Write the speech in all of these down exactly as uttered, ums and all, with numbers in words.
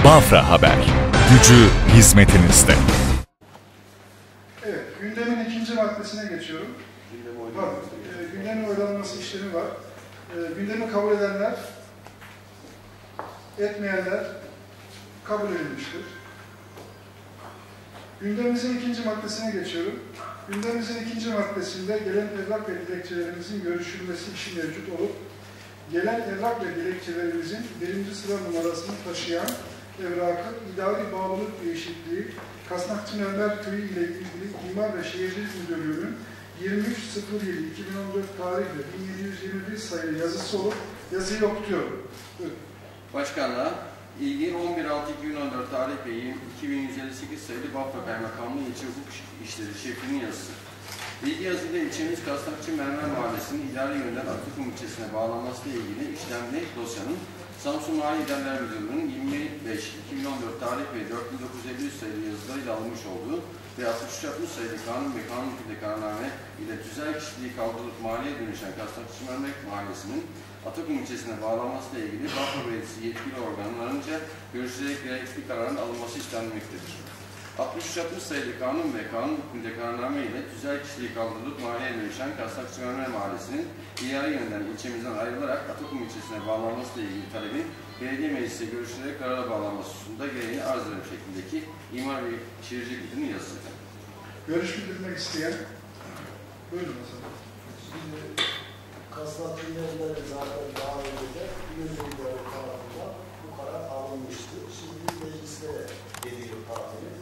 Bafra Haber, gücü hizmetinizde. Evet, gündemin ikinci maddesine geçiyorum. Pardon, e, gündemin oylanması işlemi var. E, gündemi kabul edenler, etmeyenler kabul edilmiştir. Gündemimizin ikinci maddesine geçiyorum. Gündemimizin ikinci maddesinde gelen evrak ve dilekçelerimizin görüşülmesi işi mevcut olup, gelen evrak ve dilekçelerimizin birinci sıra numarasını taşıyan evrakı idari bağlılık değişikliği Kasnakçı Mermer Köyü ile ilgili İmar ve Şehircilik Müdürlüğü'nün yirmi üç sıfır yedi iki bin on dört tarihli bin yedi yüz yirmi bir sayılı yazısı olup yazıyı okutuyorum. Buyurun. Başkanlığa ilgili on bir altı iki bin on dört tarih ve iki bin yüz elli sekiz sayılı Bafra Kaymakamlığı İlçe Hukuk İşleri Şefi'nin yazısı. Bilgi yazıyla ilçemiz Kasnakçı Mermer Mahallesi'nin idari yönden Aklıkum ilçesine bağlanmasıyla ilgili işlemli dosyanın Samsun Mali İdareler Müdürlüğü'nün yirmi beş iki bin on dört tarih ve dört bin dokuz yüz elli üç sayılı yazılarıyla alınmış olduğu ve altmış üç altmış sayılı kanun ve kanun hükümde kararname ile tüzel kişiliği kaldırılıp mahalleye dönüşen Kasnakçı Mermer Mahallesi'nin Atakum ilçesine bağlanmasıyla ilgili Bafra Belediyesi yetkili organlarınca görüşülerek gerekli kararın alınması istenmektedir. altmış üç altmış sayılı kanun ve kanun hükmünde kararname ile tüzel kişiliği kaldırılıp mahalleye dönüşen Kasnakçı Mermer Mahallesi'nin idari yönden ilçemizden ayrılarak Atakum ilçesine bağlanmasıyla ilgili talebin belediye meclisi görüşülerek karara bağlanması hususunda gereğini arz eden şeklindeki İmar ve Şehircilik Müdürlüğü'nün yazısı. Görüş bildirmek isteyen, buyurun o zaman. Kasnakçı Mermer'e zaten daha önce de Gönüllüleri tarafından bu karar alınmıştı. Şimdi mecliste geliyor tarafını.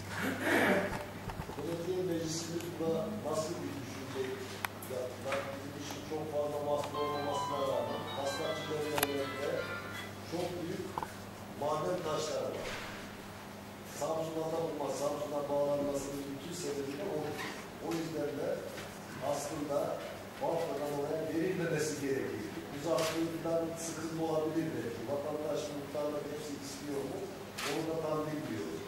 Belediye meclisimiz buna nasıl bir düşünce yaptılar? Bizim için çok fazla baskı olmamasına rağmen Kasnakçı Mermer'de çok büyük maden taşları var. Samsun'a da bulmaz, Samsun'a bağlanmasının bütün sebebi de o. O yüzden de aslında Bafra'dan oraya verilmemesi gerekiyor. Uzaklığından sıkıntı olabilir belki. Vatandaş, muhtarlar hepsi istiyor mu? Onu da tam bilmiyoruz.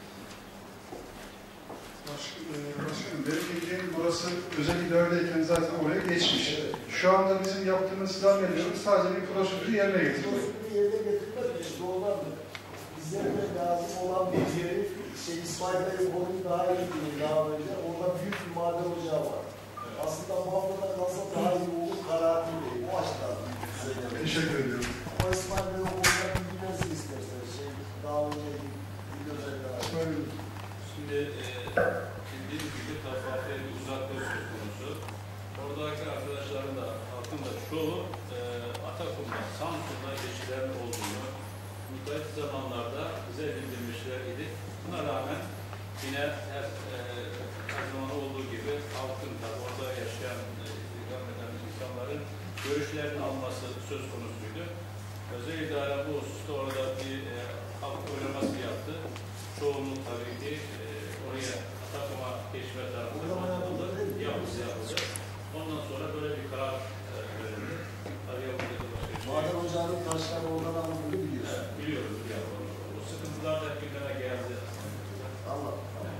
Başkanım, benim bildiğim burası özel idaredeyken zaten oraya geçmiş. Evet. Şu anda bizim yaptığımız zannediyorum sadece bir prosedürü yerine getiriyor. Prosedürü yerine getirmek işte ondan bizlere lazım olan bir yeri şey, İsmail Bey'in konuyu daha iyi biliyor daha önce. Orada büyük bir maden ocağı var. Aslında Bafra'da kalsa daha iyi olur kararlıyım. O açıdan söylemek. Teşekkür ediyorum. Ama İsmail Bey o konuda bilmesi isterseniz. Şey, daha önce bir özellikle Buyurun. Şimdi e, bildiğiniz gibi Bafra'ya bir uzaklığı söz konusu. Oradaki arkadaşların da halkın da çoğu e, Atakum'da, Samsun'da geçilerin olduğunu müsait zamanlarda bize bildirmişler idi. Buna rağmen yine her, e, her zaman olduğu gibi halkın da orada yaşayan e, insanların görüşlerini alması söz konusuydu. Özel idare bu hususta orada bir e, halk oylaması yaptı. Çoğunluk tabii ki e, oraya Atakum'a geçme tarafından yapıldı. Yapısı yapıldı. Ondan sonra böyle bir karar e, verildi. Tabii yapıldı. Maden ocağının taşları oradan alındığını biliyoruz. Evet, biliyoruz. Yani. O sıkıntılar da gündeme geldi. Allah.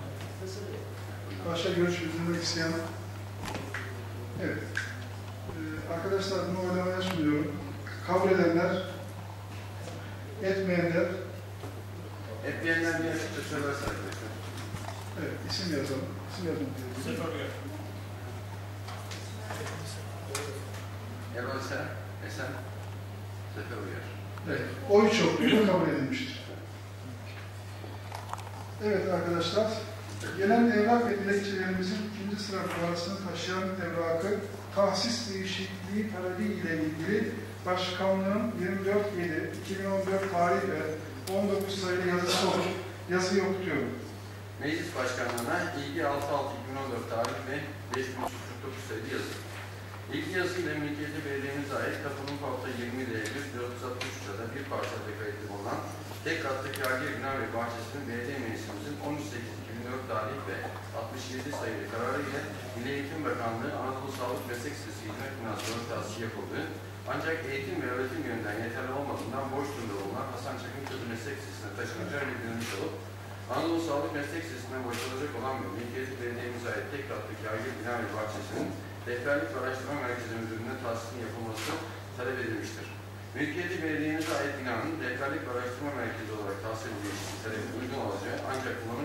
Başka görüş bildirmek isteyen? Evet. Ee, arkadaşlar bunu oylamaya sunuyorum. Kabul edenler, etmeyenler. Etmeyenler bir açıkça söylerse arkadaşlar. Evet, isim yazalım. İsim yazalım. Sefer Uyar. Erol Esen, Esen, Sefer Uyar. Evet, oy çokluğuyla kabul edilmiştir. Evet arkadaşlar, gelen evrak ve dilekçelerimizin ikinci sıra numarasını taşıyan evrakı tahsis değişikliği talebi ile ilgili Başkanlığın yirmi dört yedi iki bin on dört tarih ve on dokuz sayılı yazısı olur. Yazıyı okutuyorum. Meclis Başkanlığı'na ilgi altı altı iki bin on dört tarih ve beş bin üç yüz kırk dokuz sayılı yazı. İlgi yazısıyla mülkiyeti belediyemize ait kapının parça yirmi D bir dört yüz altmış üç ada bir parselde kayıtlı bulunan tek katlı kârgir bina ve bahçesinin belediye meclisimizin on üç sekiz iki bin dört tarih ve altmış yedi sayılı kararı ile Milli Eğitim Bakanlığı Anadolu Sağlık Meslek Lisesi Hizmet Binasyonu tahsisi yapıldığı ancak eğitim ve öğretim yönünden yeterli olmadığından boş durumda bulunan Hasan Çakırköprü Meslek Lisesi'ne taşınacağı bildirilmiş olup Anadolu Sağlık Meslek Lisesi'nden boşalacak olan ve mülkiyeti belediyemize ait tek katlı kârgir bina ve bahçesinin Rehberlik ve Araştırma Merkezi Müdürlüğü'ne tahsisinin yapılması talep edilmiştir. Mülkiyeti belediyemize ait binanın rehberlik ve araştırma merkezi olarak tahsis edildiği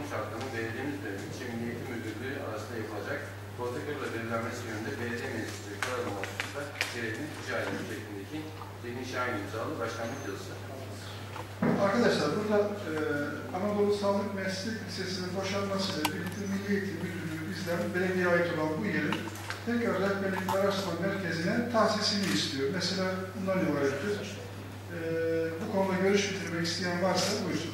şartlarının belediyemiz ve ilçe Milli Eğitim Müdürlüğü arasında yapılacak protokolle belirlenmesi yönünde belediye meclisleri karar olmasında gereğini rica edilir şeklindeki Zihni Şahin imzalı başkanlık yazısı. Arkadaşlar burada e, Anadolu Sağlık Meslek Lisesi'nin boşalmasıyla birlikte Milli Eğitim Müdürlüğü bizden belediyeye ait olan bu yerin tekrar rehberlik araştırma merkezine tahsisini istiyor. Mesela bundan ibarettir. E, bu konuda görüş bitirmek isteyen varsa buyursun.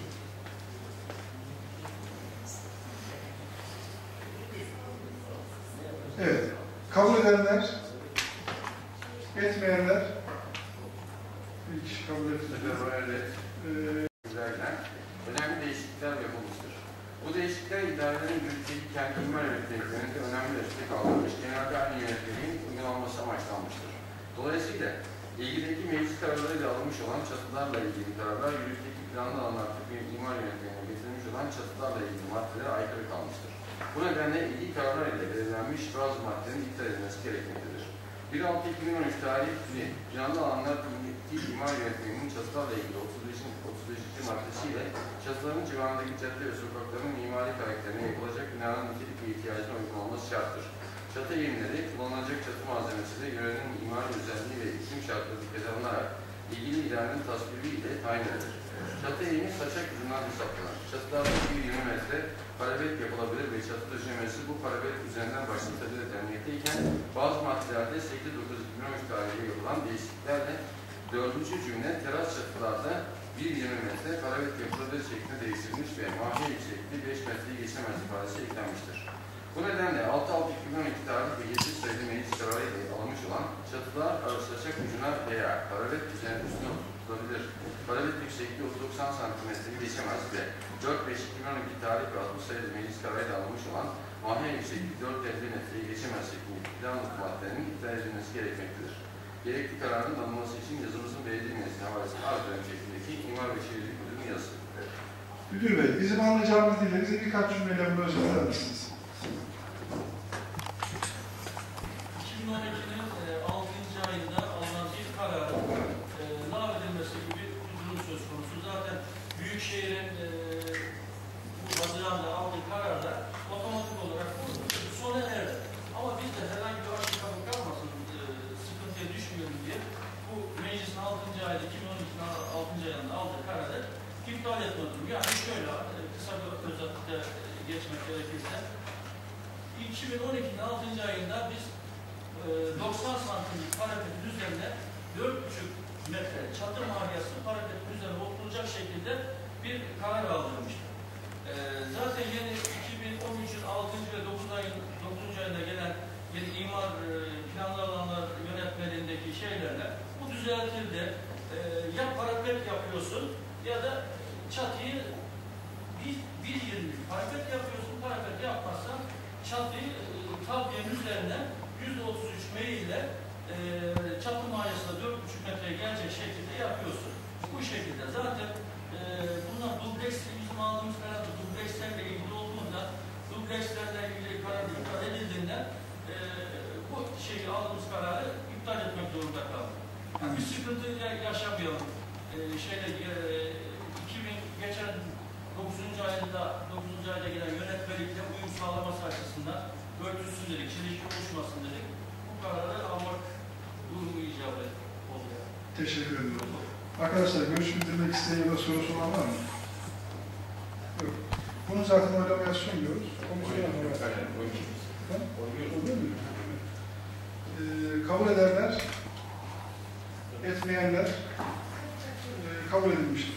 Evet. Kabul edenler, etmeyenler, bir kişi kabul etmeyenler. Ee, önemli değişiklikler yapılmıştır. Bu değişiklikler idarelerin yürütücü kendi imar yönetmeliklerinde önemli ölçüde kaldırılmış, genelde aynı yönetmeliğin uygulanması amaçlanmıştır. Dolayısıyla ilgideki meclis kararlarıyla alınmış olan çatılarla ilgili kararlar, yürütücü planlı alanlar bir imar yönetmeliğine getirilmiş olan çatılarla ilgili maddelere aykırı kalmıştır. Bu nedenle ilgili kararlar ile belirlenmiş bazı maddelerin iptal edilmesi gerekmektedir. bir altı iki bin on üç tarihli planlı alanlar imar yönetmeliğinin çatılarla ilgili otuz beşinci maddesiyle çatıların civarındaki cadde ve sokakların mimari karakterine yapılacak binanın nitelik ve ihtiyacına uygun olması şarttır. Çatı eğimleri, kullanılacak çatı malzemesi de yörenin imari özelliği ve iklim şartları dikkate alınarak ilgili idarenin tasvibi ile tayin edilir. Çatı eğimi saçak ucundan hesaplanır. Çatılarda bir yirmi metre parabet yapılabilir ve çatı döşemesi bu parabet üzerinden başlatabilir denmekteyken bazı maddelerde sekiz dokuz iki bin on üç tarihinde yapılan değişikliklerle dördüncü cümle teras çatılarda bir yirmi metre parabet yapılabilir şeklinde değiştirilmiş ve mahiye yüksekliği beş metreyi geçemez ifadesi eklenmiştir. Bu nedenle altı altı iki bin on iki tarih ve yedi sayılı meclis kararı ile alınmış olan çatılar arasacak ucuna veya parabet üzerine üstüne tutulabilir. Parabet yüksekliği otuz doksan santimetreyi geçemez ve dört beş iki bin on iki tarih ve altmış sayılı meclis kararı ile alınmış olan mahiye yüksekliği dört elli metreyi geçemez şeklindeki planlık maddelerinin iptal edilmesi gerekmektedir. Gerekli kararın alınması için yazımızın belediye meclisine havalesine arz eden şeklindeki İmar ve Şehircilik Müdürlüğü'nün yazısı. Evet. Müdür Bey, bizim anlayacağımız dille bize birkaç cümleyle bunu özetler misiniz? iki bin on ikinin altıncı ayında alınan bir kararın e, lağvedilmesi gibi bir durum söz konusu. Zaten Büyükşehir'in e, bu Haziran'da aldığı kararla otomatik olarak bu sona erdi. Ama biz de herhangi bir aşı kabul kalmasın, e, sıkıntıya düşmeyelim diye bu meclisin altıncı ayda, iki bin on ikinin altıncı ayında aldığı kararı iptal etme durumu. Yani şöyle, e, kısa bir özetle geçmek gerekirse, iki bin on ikinin altıncı ayında biz e, doksan santimlik parapetin üzerine dört buçuk metre çatı mahiyası parapetin üzerine oturacak şekilde bir karar aldırmıştı. E, zaten yeni iki bin on üçün altıncı ve dokuzuncu ayında gelen yeni imar e, planlı alanlar yönetmeliğindeki şeylerle bu düzeltildi. E, ya parapet yapıyorsun ya da çatıyı bir yirmi parapet yapıyorsun, parapet yapmazsan çatıyı e, tabiyenin üzerine yüzde otuz üç meyille e, çatı mahiyasında dört buçuk metreye gelecek şekilde yapıyorsun. Bu şekilde zaten e, bunlar dubleks, bizim aldığımız kararda dublekslerle ilgili olduğunda dublekslerle ilgili karar iptal edildiğinden e, bu şeyi aldığımız kararı iptal etmek zorunda kaldık. Yani bir sıkıntı yaşamayalım. E, şeyle e, iki bin geçen dokuzuncu ayında dokuzuncu ayda gelen yönetmelikle uyum sağlaması açısından örtüsün dedik, çelişki oluşmasın dedik. Bu kararı almak durumu icap oluyor. Teşekkür ederim. Arkadaşlar görüş bildirmek isteyen ya da sorusu olan var mı? Yok. Bunu zaten oylamaya sunmuyoruz. Komisyon ee, kabul edenler, etmeyenler e, kabul edilmiştir.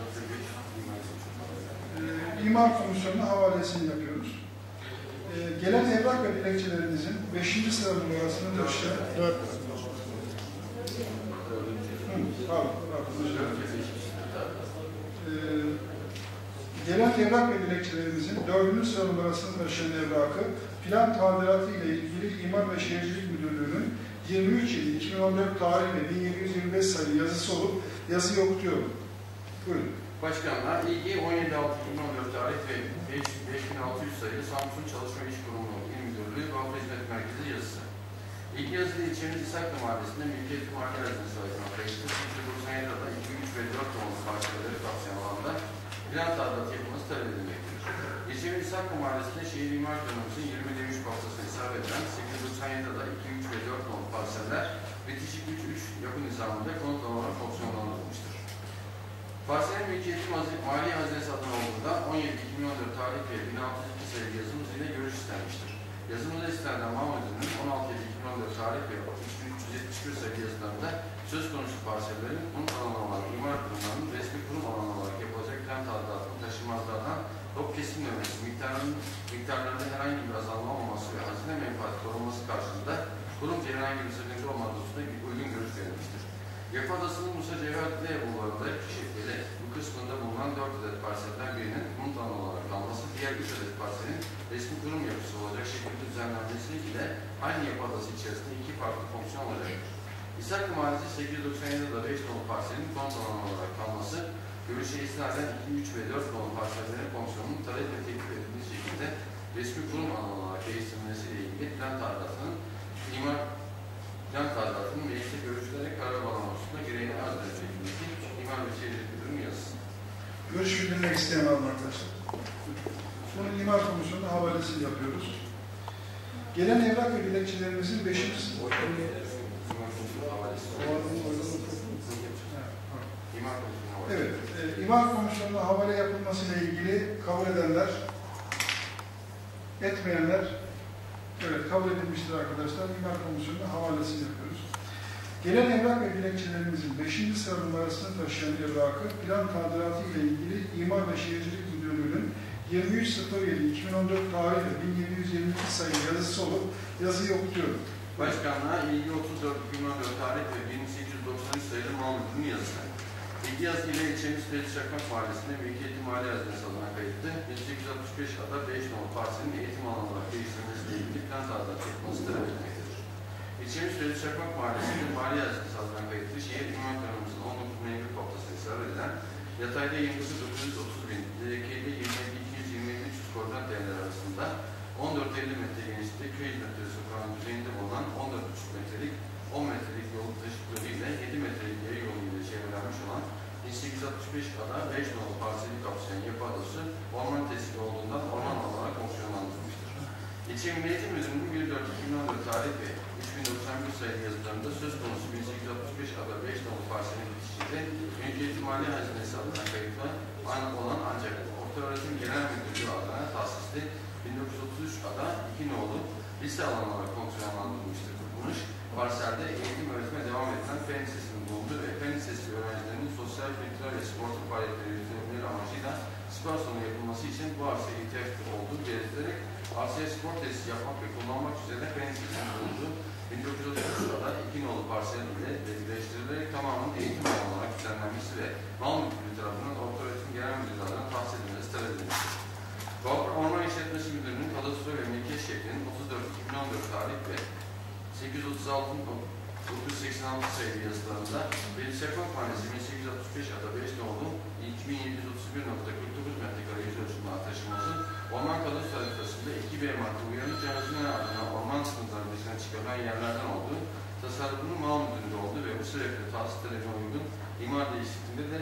Ee, İmar Komisyonu'na havalesini yapıyoruz. Ee, gelen evrak ve dilekçelerimizin beşinci sıra numarasını da işte dört. Pardon, ee, gelen evrak ve dilekçelerimizin dördüncü sıra numarasını taşıyan evrakı plan tadilatı ile ilgili İmar ve Şehircilik Müdürlüğü'nün yirmi üç yedi iki bin on dört tarihli bin yedi yüz yirmi beş sayılı yazısı olup yazı yok diyorum. Buyurun. Başkanlar, ilgi on yedi altı iki bin on dört tarih ve beş bin altı yüz sayılı Samsun Çalışma İş Kurumu İl Müdürlüğü Banka Hizmet Merkezi yazısı. İlk yazılı ilçemiz İshaklı Mahallesi'nde Mülkiyet Mahalle Arası'nı sayılmaktadır. doksan yedide iki, üç ve dört numaralı parçaları kapsayan alanda plan tadilatı yapılması talep edilmektedir. İlçemiz İshaklı Mahallesi'nde şehir imar planımızın yirmi üç parçasına hesap edilen sekiz yüz doksan yedi ada iki, üç ve dört nolu parseller bitişik üç üç yapı nizamında konut olarak fonksiyonlandırılmıştır. Parselin mülkiyeti mali hazinesi adına olduğunda on yedi iki bin on dört tarih ve bin altı yüz iki sayılı yazımız ile görüş istenmiştir. Yazımızda istenilen mal müdürünün on altı yedi iki bin on dört tarih ve üç bin üç yüz yetmiş bir sayılı yazılarında söz konusu parsellerin konut alanı olarak imar kurumlarının resmi kurum alanı olarak yapılacak plan tadilatının taşınmazlardan top kesilmemesi, miktarının, miktarlarında herhangi bir azalma olmaması ve hazine menfaati korunması karşılığında kurumca herhangi bir sıkıntı olmadığı hususunda uygun görüş verilmiştir. Yapı Adası'nın Musa Cevherli Bulvarı'nda şeklinde bu kısmında bulunan dört adet parselden birinin konut alanı olarak kalması, diğer üç adet parselin resmi kurum yapısı olacak şekilde düzenlenmesi ile aynı yapı adası içerisinde iki farklı fonksiyon olacaktır. İshaklı Mahallesi sekiz yüz doksan yedi ada beş nolu parselin konut alanı olarak kalması, görüşe istinaden iki, üç ve dört nolu parsellerin fonksiyonunun talep ve teklif edildiği şekilde resmi kurum alanı olarak değiştirilmesiyle ilgili plan tadilatının imar plan tadilatının mecliste görüşülerek karar bağlamasında gereğini arz edilmesi imar ve şehircilik müdürünün yazısı. Görüş bildirmek isteyen var mı arkadaşlar? Bunun imar komisyonunda havalesini yapıyoruz. Gelen evrak ve dilekçelerimizin beşinci Evet, e, imar komisyonuna havale yapılmasıyla ilgili kabul edenler, etmeyenler, evet kabul edilmiştir arkadaşlar. İmar komisyonuna havalesini yapıyoruz. Gelen evrak ve dilekçelerimizin beşinci sıra numarasını taşıyan evrakı plan tadilatı ile ilgili İmar ve Şehircilik Müdürlüğü'nün yirmi üç sıfır yedi iki bin on dört tarihli bin yedi yüz yirmi iki sayılı yazısı olup yazıyı okutuyorum. Başkanlığa ilgi otuz dört iki bin on dört tarih ve bin sekiz yüz doksan üç sayılı mal müdürünün yazısı. İlgi yazı ile ilçemiz Fethi Çakmak Mahallesi'nde mülkiyeti mali hazinesi adına kayıtlı bin sekiz yüz altmış beş ada beş nolu parselin eğitim alanı olarak değiştirilmesiyle ilgili plan tadilatı yapılması talep edilmektedir. İlçemiz Fethi Çakmak Mahallesi'nde mali hazinesi adına kayıtlı şehir imar planımızın on dokuz mevcut noktasına hesap edilen yatayda yirmi dokuz yüz otuz bin, dikeyde yirmi iki yüz yirmi üç yüz koordinat değerleri arasında on dört elli metre genişlikte köy hizmetleri sokağının düzeyinde bulunan on dört buçuk metrelik on metrelik yol taşıtları ile yedi metrelik yaya yolu ile çevrelenmiş olan bin sekiz yüz altmış beş ada beş nolu parseli kapsayan yapı adası orman tesisi olduğundan orman olarak fonksiyonlandırılmıştır. İlçe Milli Eğitim Müdürlüğü'nün bir dört iki bin on dört tarih ve üç bin doksan bir sayılı yazılarında söz konusu bin sekiz yüz altmış beş ada beş nolu parselin bitişinde mülkiyeti mali hazinesi adına kayıtlı olan ancak Ortaöğretim Genel Müdürlüğü adına tahsisli bin dokuz yüz otuz üç ada iki nolu lise alanı olarak fonksiyonlandırılmıştır. Kuruluş, parselde eğitim öğretime devam edilen fen lisesinin bulunduğu ve fen lisesi öğrencilerinin sosyal, kültürel ve sportif faaliyetleri yönetimleri amacıyla spor salonu yapılması için bu arsaya ihtiyaç olduğu belirtilerek arsaya spor tesisi yapmak ve kullanmak üzere fen lisesinin bulunduğu bin dokuz yüz otuz üç ada iki nolu parsel ile birleştirilerek tamamının eğitim alanı olarak düzenlenmesi ve mal müdürlüğü tarafından Ortaöğretim Genel Müdürlüğü adına tahsis edilmesi talep edilmiştir. Bağkur Orman İşletmesi Müdürlüğü'nün kadastro ve mülkiyet şeklinin otuz dört iki bin on dört tarih ve sekiz yüz otuz altı dokuz yüz seksen altı sayılı yazılarında Fethi Çakmak Mahallesi bin sekiz yüz altmış beş ada beş nolu iki bin yedi yüz otuz bir nokta kırk dokuz metrekare yüz ölçümüne taşınması orman kadastro haritasında iki B madde uyanıkça hazine adına orman sınırları dışına çıkarılan yerlerden olduğu, tasarrufunun mal müdüründe olduğu ve bu sebeple tahsis talebine uygun imar değişikliğinde de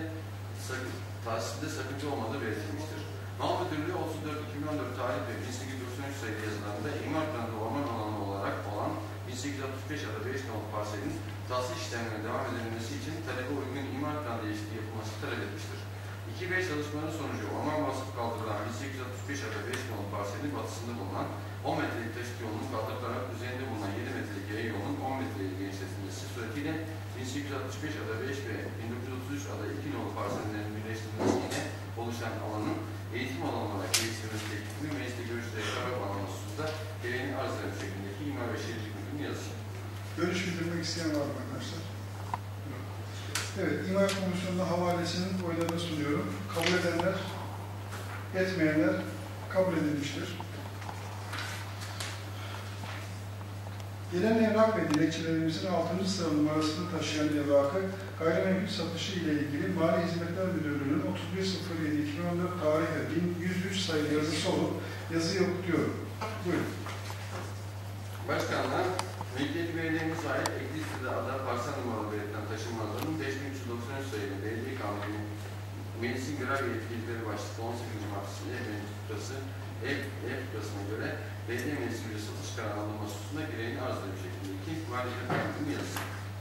tahsiste sakınca olmadığı belirtilmiştir. Mal Müdürlüğü otuz dört iki bin on dört tarih ve bin sekiz yüz doksan üç sayılı yazılarında imar planında orman alanı olarak olan bin sekiz yüz altmış beş ada beş nolu parselin tahsis işlemine devam edilmesi için talebe uygun imar plan değişikliği yapılması talep etmiştir. iki B çalışmaları sonucu orman vasıfı kaldırılan bin sekiz yüz altmış beş ada beş nolu parselin batısında bulunan on metrelik taşıt yolunun kaldırılarak üzerinde bulunan yedi metrelik yaya yolunun on metrelik genişletilmesi suretiyle bin sekiz yüz altmış beş ada beş ve bin dokuz yüz otuz üç ada iki nolu parsellerin birleştirilmesiyle oluşan alanın eğitim alanı olarak geliştirilmesi teklifini mecliste görüşlerek karar bağlaması hususunda gereğini arz eden şeklindeki İmar ve Şehircilik Müdürlüğü'nün yazısı. Görüş bildirmek isteyen var mı arkadaşlar? Evet, İmar Komisyonu'na havalesinin oylarını sunuyorum. Kabul edenler, etmeyenler kabul edilmiştir. Gelen evrak ve dilekçelerimizin altıncı sıra numarasını taşıyan evrakı gayrimenkul satışı ile ilgili Mali Hizmetler Müdürlüğü'nün otuz bir sıfır yedi iki bin on dört tarihli bin yüz üç sayılı yazısı olup yazıyı okutuyorum. Buyurun. Başkanlar, Mülkiyet Belediye'miz ait ekli sitede ada parsel numaralı belirtilen taşınmazların beş bin üç yüz doksan üç sayılı belediye kanunu Meclisin görev ve yetkileri başlıklı on sekizinci maddesinde ev mevcutası, ev, ev tutasına göre belediye meclisiyle satış kararı alınması hususunda gereğini arz edilir şeklindeki valide kanunun yazısı.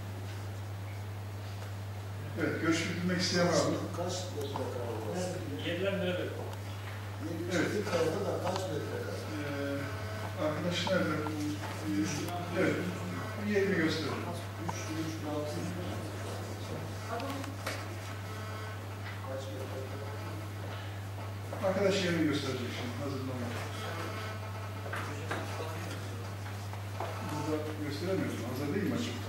Evet, görüş bildirmek isteyen var mı? Kaç metrekare orası? Yerler nerede? yetmiş iki karada da kaç metrekare? Ee, arkadaş nerede? Evet, yerini gösteriyor. üç bin üç bin altı yüz. Kaç metrekare? Arkadaş yerini gösterecek şimdi, hazırlanma. Burada gösteremiyorsun, hazır değil mi açık?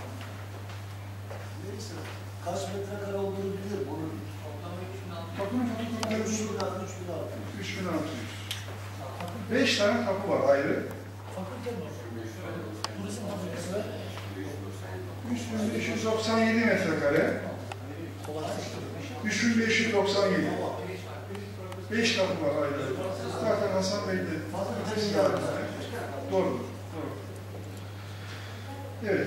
Neyse. Kaç metrekare olduğunu bilir, bunu bilir. Kapının fotoğrafları üç bin altı yüz. üç bin altı yüz. beş tane kapı var ayrı. üç bin beş yüz doksan yedi metrekare. üç bin beş yüz doksan yedi. beş kapı var ayrı. Zaten Hasan Bey de doğru. Doğru. Evet.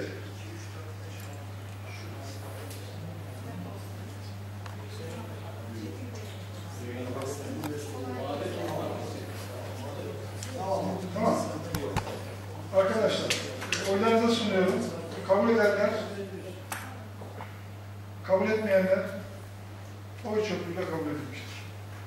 Tamam. Arkadaşlar, oylarınıza sunuyorum. Kabul edenler, kabul etmeyenler oy çokluğuyla kabul edilmiştir.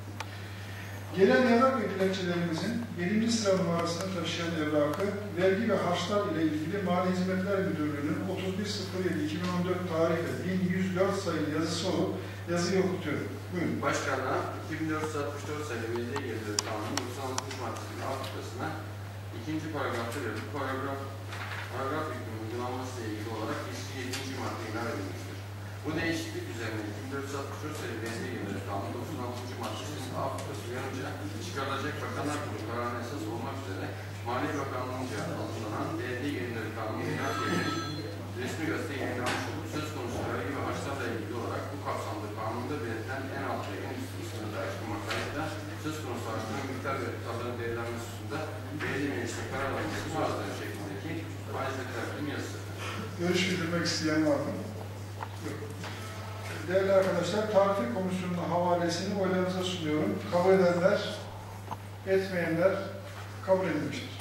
Gelen evrak ve dilekçelerimizin birinci sıra numarasını taşıyan evrakı, vergi ve harçlar ile ilgili Mali Hizmetler Müdürlüğü'nün otuz bir sıfır yedi iki bin on dört tarihli bin yüz dört sayılı yazısı olup yazıyı okutuyorum. Buyurun. Başkanlığa iki bin dört yüz altmış dört sayılı belediye gelirleri kanunu doksan altıncı maddesinin alt kıtasına ikinci paragrafta verilip paragraf paragraf hükmünün uygulanması ile ilgili olarak eski yedinci maddeye ilave edilmiştir. Bu değişiklik üzerine iki bin dört yüz altmış dört sayılı belediye gelirleri kanunu doksan altıncı maddesinin alt kıtası uyanınca çıkarılacak Bakanlar Kurulu kararına esas olmak üzere Maliye Bakanlığı'nca hazırlanan belediye gelirleri kanunu ilan edilerek resmi gazete yayınlanmış olup söz konusu vergi ve harçlarla ilgili olarak bu kapsamda kanunda belirtilen en alt ve en üst kısmında aşkınmaktadır. Söz konusu harçların miktar ve tutarların belirlenmesi hususunda belediye meclisine karar alınması arz eden şeklindeki valide terbilim yazısı. Görüş bildirmek isteyen var mı? Yok. Değerli arkadaşlar, Tarife Komisyonu'nun havalesini oylarınıza sunuyorum. Kabul edenler, etmeyenler kabul edilmiştir.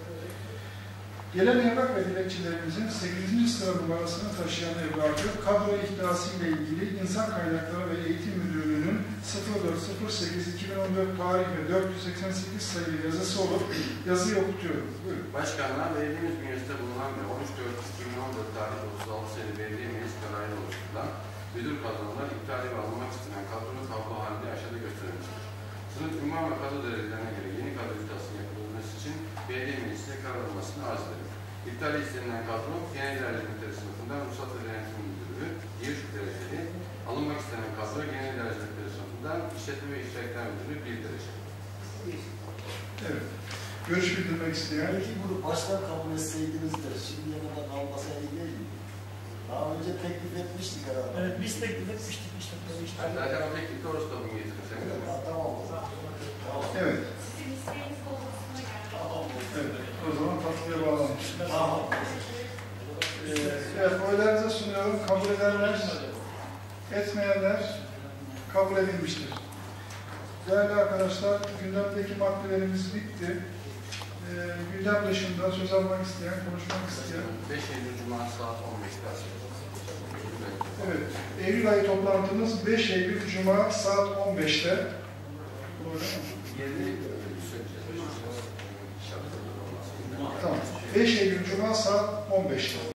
Gelen evrak ve dilekçelerimizin sekizinci sıra numarasını taşıyan evrakı, kadro ihtiyası ile ilgili İnsan Kaynakları ve Eğitim Müdürlüğü'nün sıfır dört sıfır sekiz iki bin on dört tarihli dört yüz seksen sekiz sayılı yazısı olup yazıyı okutuyorum. Buyurun. Başkanlar, belediyemiz bünyesinde bulunan ve on üç dört iki bin on dört tarihli otuz altı sayılı belediye meclis kararıyla oluşturulan müdür kadrolar iptali ve alınmak istenen kadronun tablo halinde aşağıda gösterilmiştir. Sınıf imam ve kadro derecelerine göre yeni kadro itasının yapılması için belediye meclisine karar alınmasını arz ederim. İptali istenilen kadro, genel idareci ünitesi sınıfından ruhsat ve denetim müdürü bir dereceli, alınmak istenen kadro, genel idareci ünitesi sınıfından işletme ve iştirakler müdürü bir derece. Evet. Görüş bildirmek isteyen. Belki bunu baştan kabul etseydiniz de şimdiye kadar kalmasaydı değil mi? Daha önce teklif etmiştik herhalde. Evet, biz teklif etmiştik işte. işte. Zaten o teklif doğrusu da bunu getirirsen. Ha, tamam o zaman. Tamam. Evet. Sizin isteğiniz doğrultusunda geldi. Tamam. Evet. O zaman tatlıya bağlanmış. Tamam. Ee, evet, oylarınıza sunuyorum. Kabul edenler, etmeyenler kabul edilmiştir. Değerli arkadaşlar, gündemdeki maddelerimiz bitti. Ee, gündem dışında söz almak isteyen, konuşmak isteyen. beş Eylül Cuma saat on beşte açılır. Evet, Eylül ayı toplantımız beş Eylül Cuma saat on beşte. Doğru mu? Yerini Tamam. beş Eylül Cuma saat on beşte.